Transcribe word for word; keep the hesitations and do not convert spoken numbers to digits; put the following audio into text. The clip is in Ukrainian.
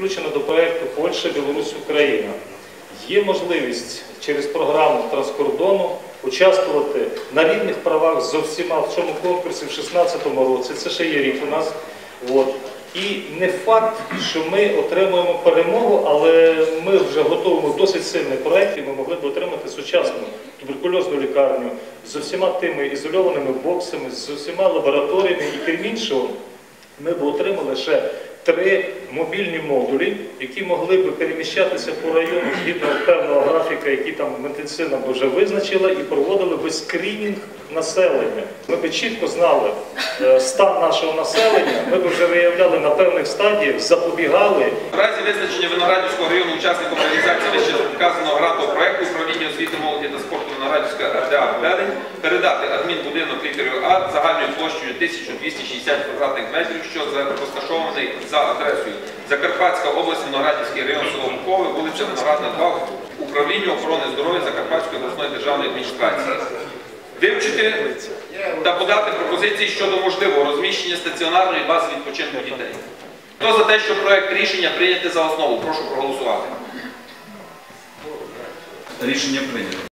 підключена до проєкту Польща, Білорусь, Україна. Є можливість через програму транскордону участвувати на рівних правах з усіма в цьому конкурсі в дві тисячі шістнадцятому році. Це ще є рік у нас. От. І не факт, що ми отримуємо перемогу, але ми вже готуємо досить сильний проєкт, і ми могли б отримати сучасну туберкульозну лікарню з усіма тими ізольованими боксами, з усіма лабораторіями, і крім іншого, ми б отримали ще три мобільні модулі, які могли б переміщатися по району згідно певного графіка, який там медицина б вже визначила, і проводили б скринінг населення. Ми б чітко знали стан нашого населення, ми б вже виявляли на певних стадіях, запобігали. В разі визначення Виноградівського району учасником реалізації вище вказаного грантового проєкту управління освіти, молоді та спорту Виноградівської ар ді а «Ведень» передати адмінбудинок літерою А загальною площею тисячу двісті шістдесят квадратних метрів, що розташований за адресою Закарпатська область, Виноградівський район, село Букове, вулиця Виноградна, два, управлінню охорони здоров'я Закарпатської обласної державної адміністрації. Вивчити та подати пропозиції щодо можливого розміщення стаціонарної бази відпочинку дітей. Хто за те, що проєкт рішення прийняти за основу? Прошу проголосувати. Рішення прийнято.